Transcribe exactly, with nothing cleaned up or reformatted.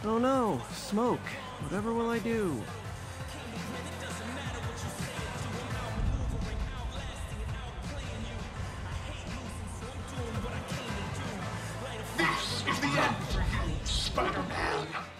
Oh no, smoke. Whatever will I do? This is the end for you, Spider-Man.